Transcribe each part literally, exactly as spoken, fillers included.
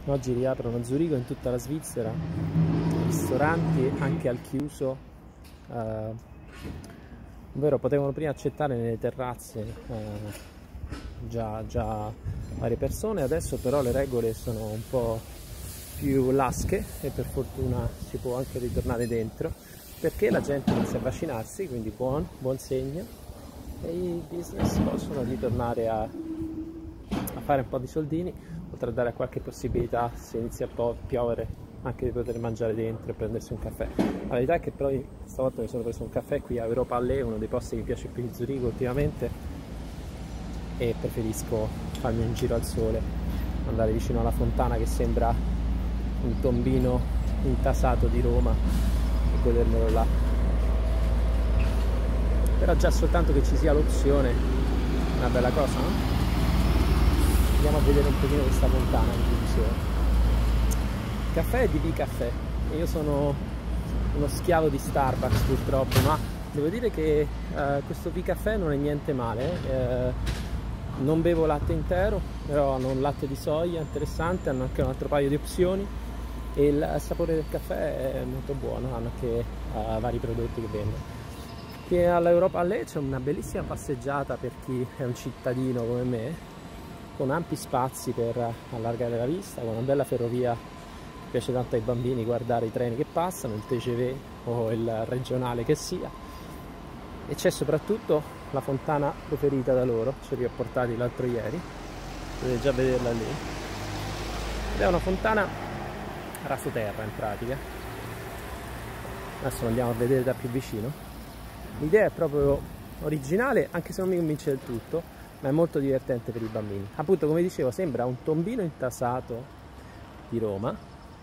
Oggi riaprono Zurigo in tutta la Svizzera, ristoranti anche al chiuso, eh, ovvero potevano prima accettare nelle terrazze eh, già, già varie persone, adesso però le regole sono un po' più lasche e per fortuna si può anche ritornare dentro perché la gente inizia a vaccinarsi, quindi buon, buon segno, e i business possono ritornare a, a fare un po' di soldini, oltre a dare qualche possibilità, se inizia a piovere, anche di poter mangiare dentro e prendersi un caffè. La verità è che però stavolta mi sono preso un caffè qui a Europa Alley, uno dei posti che mi piace più di Zurigo ultimamente, e preferisco farmi un giro al sole, andare vicino alla fontana che sembra un tombino intasato di Roma e godermelo là. Però già soltanto che ci sia l'opzione è una bella cosa, no? Andiamo a vedere un pochino questa fontana che vi dicevo. Il caffè è di B-Caffè e io sono uno schiavo di Starbucks purtroppo, ma devo dire che eh, questo B-Caffè non è niente male. Eh, non bevo latte intero, però hanno un latte di soia interessante, hanno anche un altro paio di opzioni e il sapore del caffè è molto buono, hanno anche uh, vari prodotti che vendono. Qui all'Europa Alley c'è una bellissima passeggiata per chi è un cittadino come me, con ampi spazi per allargare la vista, con una bella ferrovia. Piace tanto ai bambini guardare i treni che passano, il T G V o il regionale che sia, e c'è soprattutto la fontana preferita da loro, ce li ho portati l'altro ieri, potete già vederla lì, ed è una fontana rasoterra in pratica. Adesso andiamo a vedere da più vicino. L'idea è proprio originale, anche se non mi convince del tutto, ma è molto divertente per i bambini. Appunto, come dicevo, sembra un tombino intasato di Roma,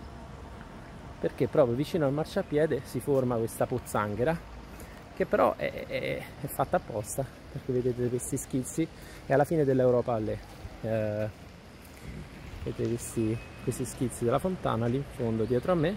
perché proprio vicino al marciapiede si forma questa pozzanghera, che però è, è, è fatta apposta, perché vedete questi schizzi, e alla fine dell'Europa Alley eh, vedete questi, questi schizzi della fontana lì in fondo dietro a me,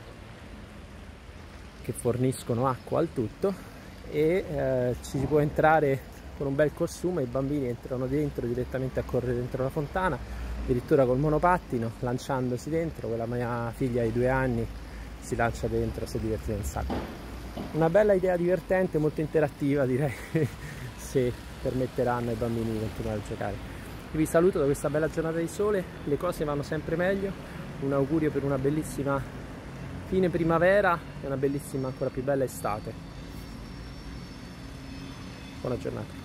che forniscono acqua al tutto, e eh, ci si può entrare con un bel costume, i bambini entrano dentro direttamente a correre dentro la fontana, addirittura col monopattino, lanciandosi dentro. Quella mia figlia di due anni si lancia dentro, si diverte un sacco. Una bella idea divertente, molto interattiva, direi, se permetteranno ai bambini di continuare a giocare. Io vi saluto da questa bella giornata di sole, le cose vanno sempre meglio, un augurio per una bellissima fine primavera e una bellissima, ancora più bella estate. Buona giornata.